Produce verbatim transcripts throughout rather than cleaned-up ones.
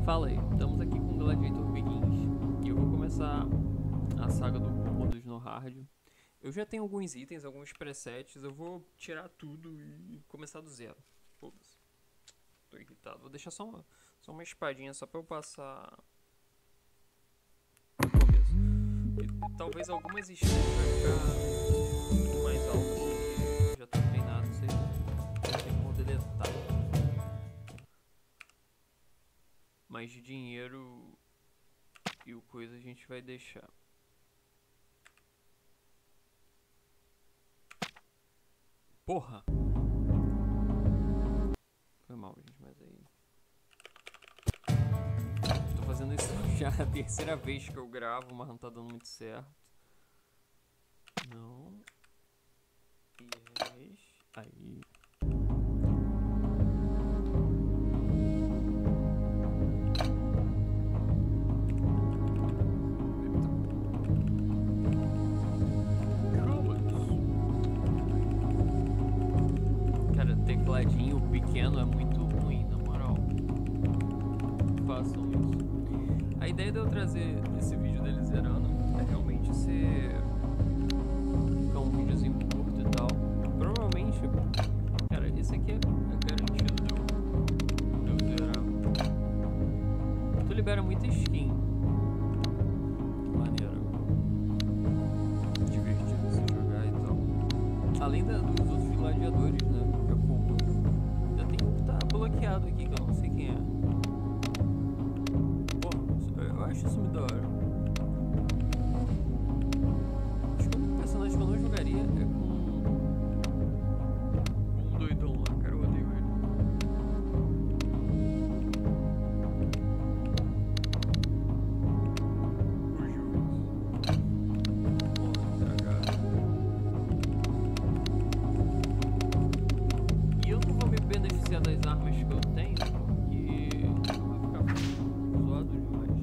Fala aí, estamos aqui com o Gladiator Begins e eu vou começar a saga do Cômodos no hard. Eu já tenho alguns itens, alguns presets, eu vou tirar tudo e começar do zero. Foda-se. Tô irritado, vou deixar só uma, só uma espadinha só pra eu passar no começo. E, e, talvez algumas skills vai ficar um pouco mais alto porque já tá treinado, não sei como deletar. Mas de dinheiro e o coisa a gente vai deixar. Porra! Foi mal, gente, mas aí... Tô fazendo isso já a terceira vez que eu gravo, mas não tá dando muito certo. Não. Yes. Aí. Tecladinho pequeno é muito ruim, na moral. Façam isso. A ideia de eu trazer esse vídeo dele zerando é realmente ser ficar um videozinho curto e tal. Provavelmente, cara, esse aqui é, é garantido de eu, de eu zerar. Tu libera muita skin. Que maneiro. Divertido se jogar e tal. Além da, dos outros gladiadores, né? Bloqueado aqui que eu não sei quem é. Pô, eu acho isso muito da hora. Acho que o único personagem que eu não jogaria é com um doidão lá, cara, eu odeio ele. Fugiu isso. Porra, cagado. E eu não vou me beneficiar das armas que eu tenho, porque não vai ficar zoado demais.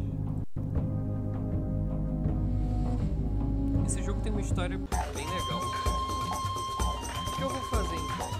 Esse jogo tem uma história bem legal. O que eu vou fazer então?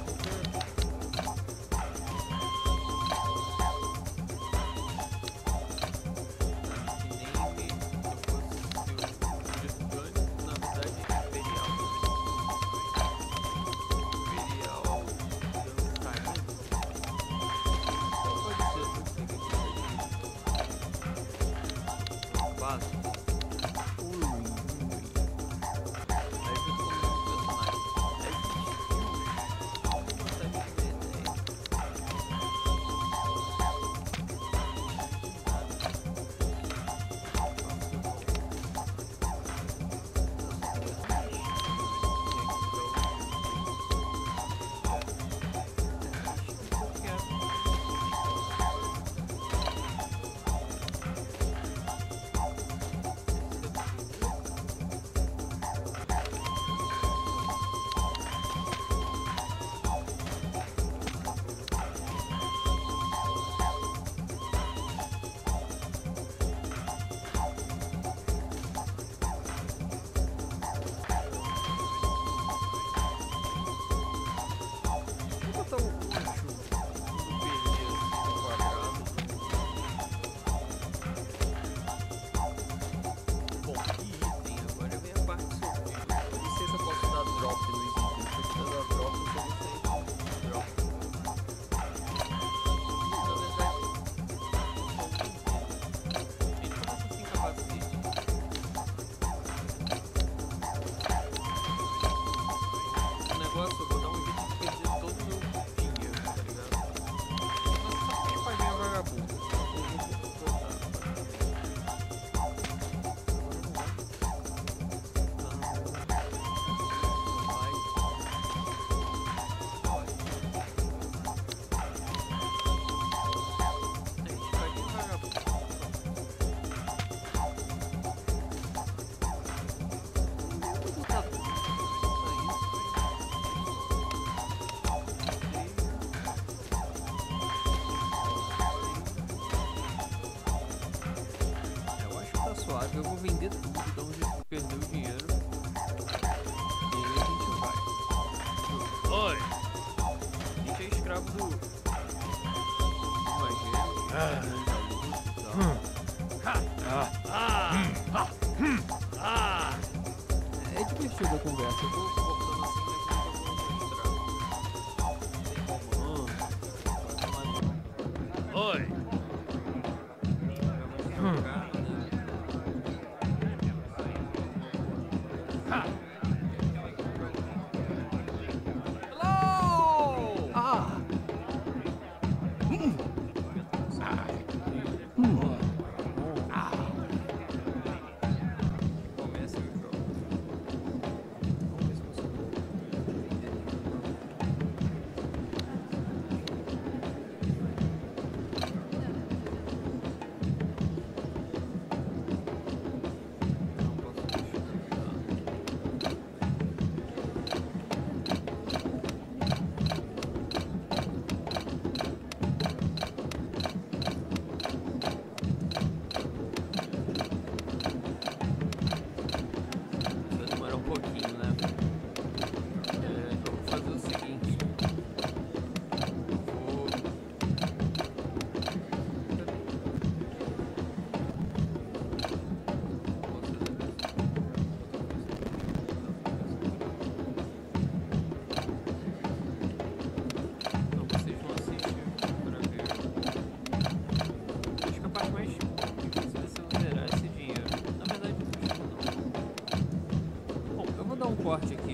Eu vou vender tudo, então a gente perdeu o dinheiro. E aí a gente vai. Oi! A gente é escravo do... do Magênio. Ah. É divertida a conversa. Eu vou cortando assim, mas eu vou Oi. jogar, né? Hello! Ah. Começa o jogo. Vamos ver se consigo. Não posso deixar. Vai demorar um pouquinho, né? É, eu vou fazer o seguinte. Eu vou. Não, vocês vão assistir para ver. Acho que a parte mais difícil vai ser zerar esse dinheiro. Na verdade, acho que não. Bom, eu vou dar um corte aqui